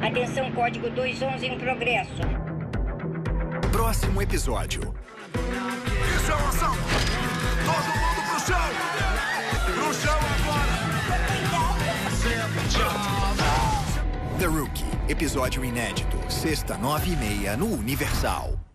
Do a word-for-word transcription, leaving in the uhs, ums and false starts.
Atenção, código dois onze em progresso. Próximo episódio. Isso é um assalto! Todo mundo pro chão! Pro chão agora! The Rookie, episódio inédito, sexta, nove e meia, no Universal.